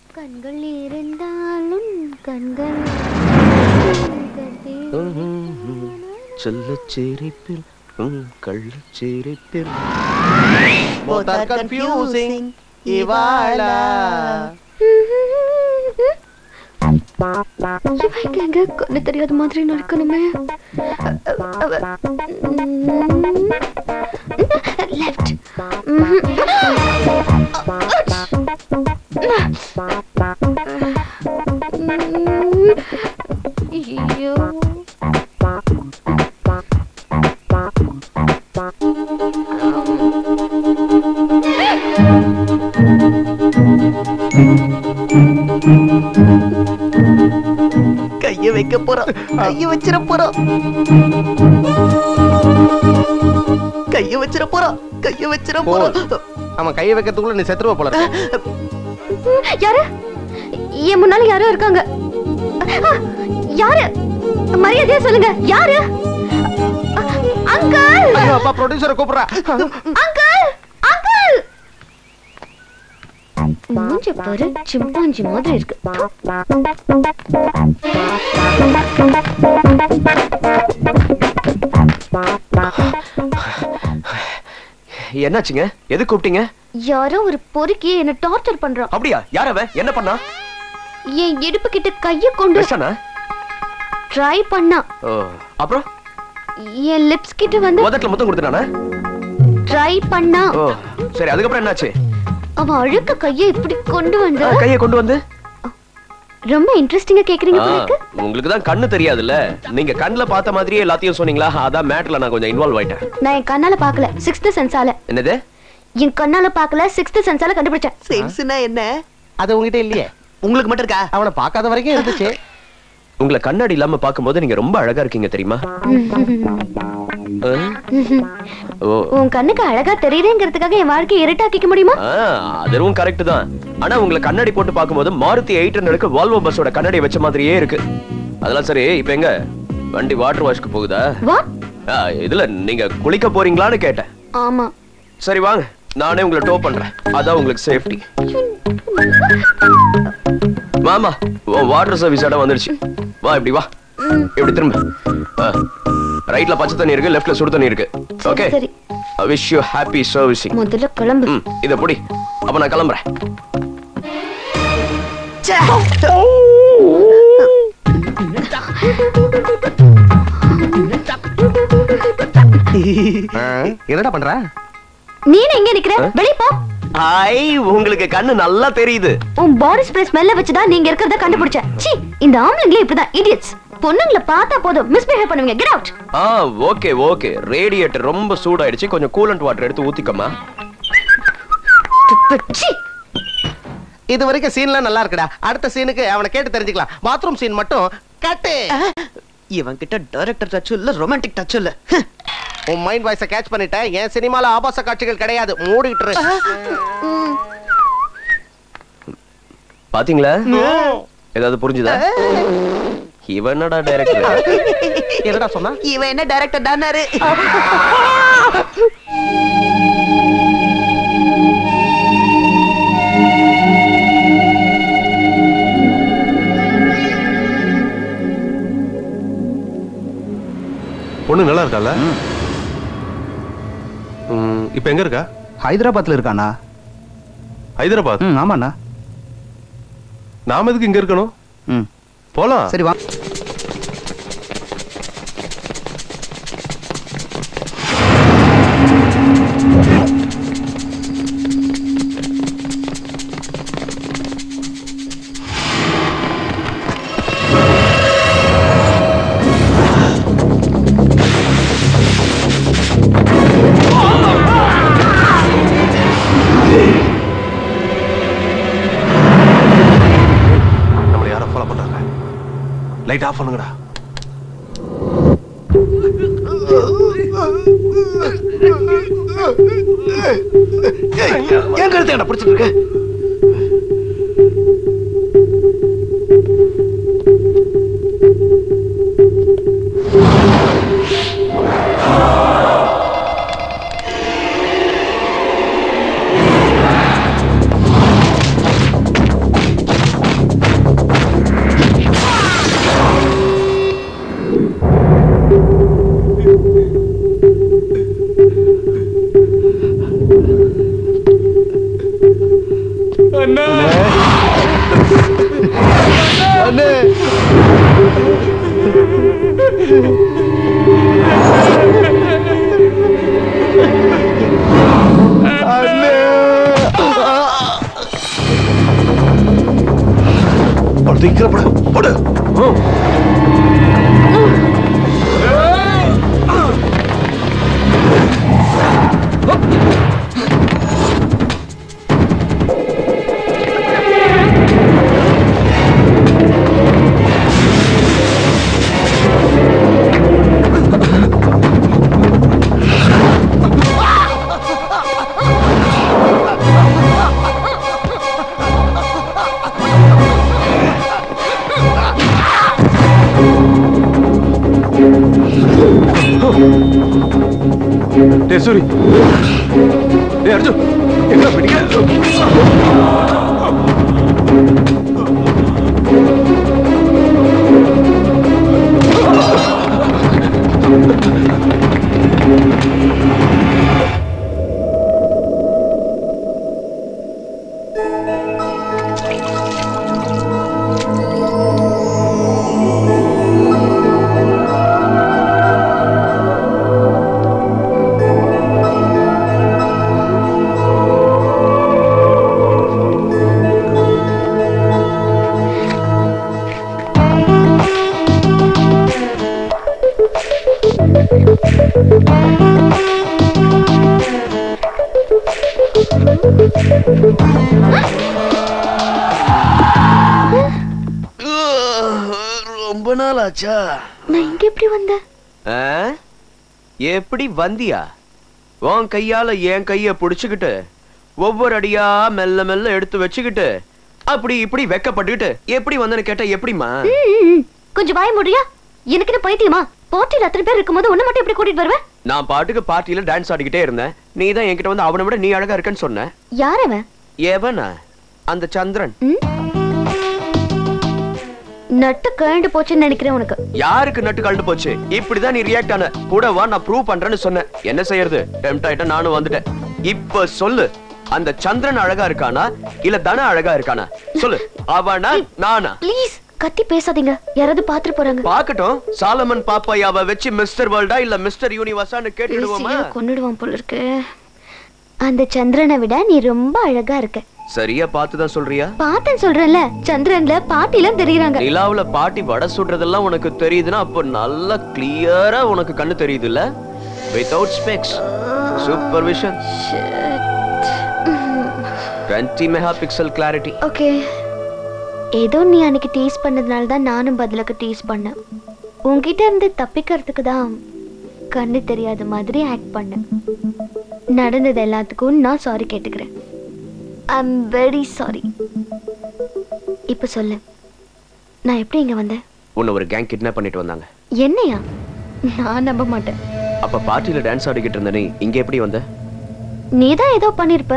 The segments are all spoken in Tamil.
கண்கள் இருந்தாலும் கண்கள் செல்லச் சிரிப்பில் கள்ளச் சிரிப்பில் both are confusing இவாளா எங்க கண்ணு தெரியாத மாதிரி நடக்கணுமே. லெஃப்ட். ஐயோ கைய வைக்க போறோம், கைய வச்சிர போறோம், கைய வச்சிர போறோம், கைய வச்சிர போறோம். அவன் கையை வைக்கிறதுக்குள்ள நீ செத்துருவ போல இருக்கு. யாரு? என் முன்னால யாரோ இருக்காங்க. யாரு? மரியாதையா சொல்லுங்க. யாரு? அங்கிள். ஐயோ அப்பா ப்ரொடியூசரை கூப்பிடுறா. Uncle, uncle. மூஞ்சி பாரு, சிம்பாஞ்சி மாதிரி இருக்கு. என்னாச்சுங்க? எது கூப்பிட்டீங்க? யாரோ ஒரு பொறுக்கி என்ன டார்ச்சர் பண்றான். அப்படியா? யார் அவன்? என்ன பண்ணா? என் இடுப்பு கிட்ட கைய கொண்டு ட்ரை பண்ணா. அப்புறம் என் லிப்ஸ் கிட்ட வந்து முதல்ல முத்தம் கொடுத்தானே? ட்ரை பண்ணா. சரி, அதுக்கப்புறம் என்னாச்சு? அவன் அழுக்க கையை இப்படி கொண்டு வந்து ரொம்ப இன்ட்ரெஸ்டிங்கா கேக்குறீங்க உங்களுக்கு. உங்களுக்கு தான் கண்ணு தெரியாதுல்ல, நீங்க கண்ணுல பார்த்த மாதிரியே எல்லாத்தையும் சொன்னீங்களா, அதான் மேட்டர்ல நான் கொஞ்சம் இன்வால்வ் ஆயிட்டேன். நான் என் கண்ணால பார்க்கல, 6th சென்ஸால. என்னது? என் கண்ணால பார்க்கல, 6th சென்ஸால கண்டுபிடிச்சேன். சென்ஸ்னா என்ன? அது உங்ககிட்ட இல்லையே, உங்களுக்கு மட்டும் இருக்கா? அவனை பார்க்காத வரைக்கும் இருந்துச்சு. உங்களை கண்ணாடி இல்லாம பாக்கும்போது நீங்க ரொம்ப அழகா இருக்கீங்க தெரியுமா? உன் கண்ணுக்கு அழகா தெரியுறேங்கிறதுக்காக என் வாழ்க்கையை இருட்டாக்கிக்க முடியுமா? அதுவும் கரெக்ட் தான். ஆனா உங்களை கண்ணாடி போட்டு பாக்கும்போது மாருதி 800க்கு வால்வோ பஸ்ஸோட கண்ணாடி வச்ச மாதிரியே இருக்கு. அதெல்லாம் சரி, இப்ப எங்க வண்டி வாட்டர் வாஷ்க்கு போகுதா? இதுல நீங்க குளிக்க போறீங்களான்னு கேட்டேன். ஆமா. சரி வாங்க, நானே உங்களை டோ பண்றேன், அதான் உங்களுக்கு சேஃப்டி. மாமா, வாட்டர் சர்வீஸ் இடம் வந்துடுச்சு. வா, இப்படி வா, இப்படி திரும்ப. ரைட்ல பச்சை தண்ணி இருக்கு, லெஃப்ட்ல சுடு தண்ணி இருக்கு. Okay, I wish you happy servicing. முதல்ல கிளம்பு. இத புடி, அப்ப நான் கிளம்புறேன். என்னடா பண்ற? நீ எங்க நிக்கிற? வெளிய போ. ஐ, உங்களுக்கு கண்ணு நல்லா தெரியுது. உன் பாடி ஸ்ப்ரே ஸ்மெல்ல வச்சுடா நீங்க இருக்கறத கண்டுபிடிச்சேன். சீ, இந்த ஆம்பளைங்களே இப்படிதான் இடியட்ஸ். பொண்ணுங்கள பார்த்தா போதும் மிஸ்பிஹேவ் பண்ணுவீங்க. Get out. Okay okay, radiator ரொம்ப சூடாயிடுச்சு, கொஞ்சம் கூலண்ட் வாட்டர் எடுத்து ஊத்திக்கமா. இது வரைக்கும் சீன்லாம் நல்லா இருக்குடா. அடுத்த சீனுக்கு அவனை கேட்டு தெரிஞ்சுக்கலாம். பாத்ரூம் சீன் மட்டும் கட்டு. இவன் கிட்ட டைரக்டர் டச் இல்ல, ரொமான்டிக் டச் இல்ல. உன் மைண்ட் வாய்ஸை கேட்ச் பண்ணிட்டேன். என் சினிமால ஆபாச காட்சிகள் கிடையாது, மூடிட்டு இரு. பாத்தீங்களா? ஏதாவது புரிஞ்சுதா? இவன் என்னடா டைரக்டர்? என்னடா சொன்னா? இவன் என்ன டைரக்டர் தானாரு? பொண்ணு நல்லா இருக்கால? இப்ப எங்க இருக்கா? ஹைதராபாத்ல இருக்கானா? ஹைதராபாத்? ஆமாண்ணா. நாம எதுக்கு இங்க இருக்கணும்? போலாம். சரி வா. லைட் ஆஃப் பண்ணுங்கடா. எங்க எடுத்து பிடிச்சிட்டு இருக்க? அண்ணே போடு சூரி அர்ஜுன் என்ன பிடிக்க ரொம்ப நாள் ஆச்சா? நான் இங்க எப்படி வந்தேன்? எப்படி வந்தியா? உன் கையால என் கைய புடிச்சுக்கிட்டு ஒவ்வொரு அடியா மெல்ல மெல்ல எடுத்து வச்சுக்கிட்டு அப்படி இப்படி வெக்கப்பட்டுக்கிட்டு எப்படி வந்தேன்னு கேட்டா எப்படிமா? கொஞ்சம் வாய முடியா? எனக்கு பைத்தியமா? பார்ட்டில அத்தனை பேர் இருக்கும்போது உன்னை மட்டும் எப்படி கூட்டிட்டு வருவேன்? நான் பாட்டுக்கு பார்ட்டில டான்ஸ் ஆடிக்கிட்டே இருந்தேன். நீ தான் என்கிட்ட வந்து அவனை விட நீ அழகா இருக்கன்னு சொன்ன. யார் அவன்? எவனா? அந்த சந்திரன். நட்டு கழண்டு போச்சுன்னு நினைக்கிறேன். உனக்கு யாருக்கு நட்டு கழண்டு போச்சு? இப்படிதான் நீ ரியாக்ட் ஆன. கூட வா, நான் ப்ரூவ் பண்றேன்னு சொன்னேன். என்ன செய்யறது? டெம்ப்ட் ஆயிட்ட, நானும் வந்துட்டேன். இப்ப சொல்லு, அந்த சந்திரன் அழகா இருக்கானா இல்ல தன அழகா இருக்கானா? சொல்லு. அவனா நானா? ப்ளீஸ் கத்தி பேசாதீங்க, யாராவது பாத்துட்டு போறாங்க. பாக்கட்டும். சாலமன் பாப்பாயாவை வச்சு மிஸ்டர் வேர்ல்டா இல்ல மிஸ்டர் யூனிவர்ஸான்னு கேட்டுடுவோமா? கொன்னுடுவான் போல இருக்கு. அந்த சந்திரனை விட நீ ரொம்ப அழகா இருக்க. சரியா பார்த்துதான் சொல்றியா? பார்த்தேன் சொல்றேன்ல, சந்திரன்ல பாட்டிலாம் தெரியுறாங்க. நிலாவுல பாட்டி வடை சுடுறதெல்லாம் உனக்கு தெரியுதுன்னா அப்ப நல்லா கிளியரா உனக்கு கண்ணு தெரியுதுல்ல? Without specs, supervision, 20 megapixel clarity. Okay, ஏதோ நீ அன்னைக்கு டீஸ் பண்ணதுனால தான் நானும் பதிலுக்கு டீஸ் பண்ணேன். உன்கிட்ட இருந்து தப்பிக்கிறதுக்கு தான் கண்ணு தெரியாத மாதிரி ஆக்ட் பண்ணேன். நடந்தது எல்லாத்துக்கும் நான் சாரி கேட்டுக்கிறேன். I'm very sorry. இப்ப சொல்லு, நான் எப்படி இங்க வந்தேன்? உன்னை ஒரு கேங் கிட்னாப் பண்ணிட்டு வந்தாங்க. என்னையா? நான் நம்ப மாட்டேன். அப்ப பார்ட்டில டான்ஸ் ஆடிக்கிட்டு இருந்த நீ இங்க எப்படி வந்த? நீதான் ஏதோ பண்ணிருப்ப.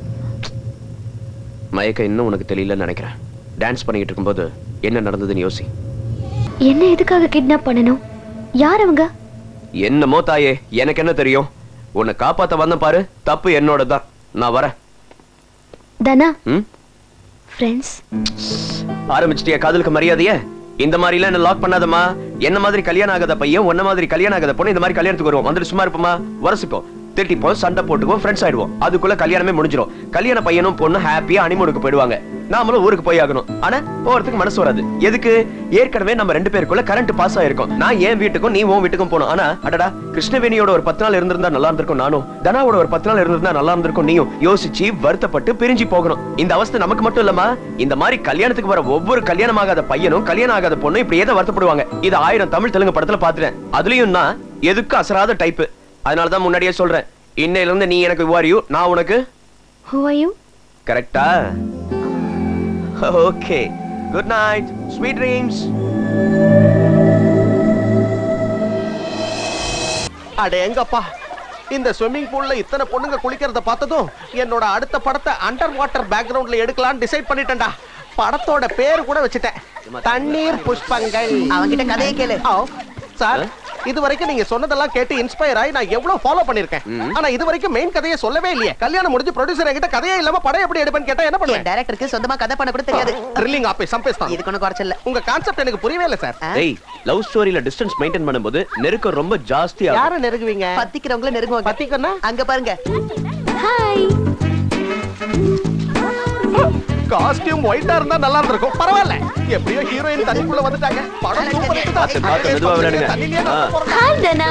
மயக்க இன்னும் உனக்கு தெரியலன்னு நினைக்கிறேன். டான்ஸ் பண்ணிக்கிட்டு இருக்கும்போது என்ன நடந்ததுன்னு யோசி. என்ன எதுக்காக கிட்னாப் பண்ணணும்? யார் அவங்க? என்னமோ தாயே, எனக்கு என்ன தெரியும்? உன்னை காப்பாத்த வந்த பாரு, தப்பு என்னோட தான். நான் வரேன். தனா, ஃப்ரெண்ட்ஸ். ஆரம்பிச்சிட்டியா காதலுக்கு மரியாதைய? இந்த மாதிரி எல்லாம் என்ன லாக் பண்ணாதமா. என்ன மாதிரி கல்யாணம் ஆகாத பையன், உன்ன மாதிரி கல்யாணம் ஆகாத பொண்ணு இந்த மாதிரி கல்யாணத்துக்கு வருவோம். வந்துட்டு சும்மா இருப்போமா? வரசிப்போம், திட்டிப்போம், சண்டை போட்டுக்குவோம், ஃப்ரெண்ட்ஸ் ஆயிடுவோம். அதுக்குள்ள கல்யாணமே முடிஞ்சிடும். கல்யாண பையனும் பொண்ணு ஹாப்பியா ஹனிமூனுக்கு போயிடுவாங்க. நாமளும் ஊருக்கு போய் ஆகணும். ஆனா போறதுக்கு மனசு வராது. எதுக்கு? ஏற்கனவே நம்ம ரெண்டு பேருக்குள்ள கரண்ட் பாஸ் ஆயிருக்கும். நான் என் வீட்டுக்கும் நீ உன் வீட்டுக்கும் போனோம். ஆனா அடடா, கிருஷ்ணவேணியோட ஒரு 10 நாள் இருந்திருந்தா நல்லா இருந்திருக்கும் நானும், தனாவோட ஒரு 10 நாள் இருந்திருந்தா நல்லா இருந்திருக்கும் நீயும். யோசிச்சு வருத்தப்பட்டு பிரிஞ்சு போகணும். இந்த அவஸ்தை நமக்கு மட்டும் இல்லமா, இந்த மாதிரி கல்யாணத்துக்கு வர ஒவ்வொரு கல்யாணம் ஆகாத பையனும் கல்யாணம் ஆகாத பொண்ணும் இப்படி ஏதோ வருத்தப்படுவாங்க. இது 1000 தமிழ் தெலுங்கு படத்துல பாத்துட்டேன். அதுலயும் நான் எதுக்கு அசராத டைப். அதனாலதான் முன்னாடியே சொல்றேன், இன்னையில இருந்து நீ எனக்கு who are you, நான் உனக்கு who are you. கரெக்டா? Okay, good night, sweet dreams. அடே எங்கப்பா, இந்த ஸ்விம்மிங் பூல்ல இத்தனை பொண்ணுங்க குளிக்கிறத பார்த்ததும் என்னோட அடுத்த படத்தை அண்டர் வாட்டர் பேக்ரவுண்ட்ல எடுக்கலாம்னு டிசைட் பண்ணிட்டேன்டா. படத்தோட பேரு கூட வச்சுட்டேன், தண்ணீர் புஷ்பங்கள். அவங்கிட்ட கதையை கேளு. சார், இது வரைக்கும் நீங்க சொன்னதெல்லாம் கேட்டு இன்ஸ்பயர் ஆகி நான் எவ்வளவு ஃபாலோ பண்ணிருக்கேன். ஆனா இது வரைக்கும் மெயின் கதையை சொல்லவே இல்லையே. கல்யாணம் முடிஞ்சு ப்ரொடியூசர் என்கிட்ட கதையே இல்லாம படம் எப்படி எடுப்பேன்னு கேட்டா என்ன பண்ணுவேன்? டைரக்டருக்கு சொந்தமா கதை பண்ண கூட தெரியாது. த்ரில்லிங் ஆபீஸ் சம்பேஸ் தான். இதுக்கு ஒண்ணு குறைச்சல. உங்க கான்செப்ட் எனக்கு புரியவே இல்ல சார். டேய் லவ் ஸ்டோரியில டிஸ்டன்ஸ் மெயின்டைன் பண்ணும்போது நெருக்கம் ரொம்ப ஜாஸ்தியா யாரை நெருங்குவீங்க? பத்திக்கிறவங்கள நெருங்குவாங்க. பத்திக்கன்னா அங்க பாருங்க. ஹாய். காஸ்டியூம் ஒயிட்டா இருந்தா நல்லா இருந்திருக்கும். பரவாயில்ல. எப்படியோ ஹீரோயின் தண்ணிக்குள்ள வந்துட்டாங்க. படம் சூப்பர் ஹிட் தான். பார்த்து மெதுவா விளையாடுங்க. ஹாய் தனா.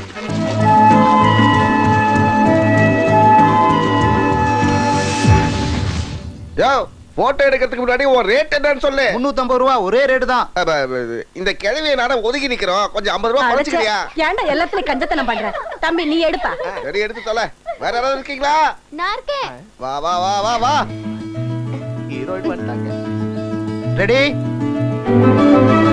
யோ போட்டோ எடுக்கிறதுக்கு முன்னாடி ஒரு ரேட் என்னன்னு சொல்லு. 350 ரூபா ஒரே ரேட் தான். இந்த கிழவியை நானும் ஒதுக்கி நிக்கிறோம். கொஞ்சம் 50 ரூபா குறைச்சிக்கிறியா? ஏன்டா எல்லாத்துலயும் கஞ்சத்தனம் பண்ற? தம்பி நீ எடுப்பா. சரி எடுத்து தொலை. வேற யாராவது இருக்கீங்களா? நான் இருக்கேன். வா வா வா வா வா. ஹீரோயின் வந்துட்டாங்க. ரெடி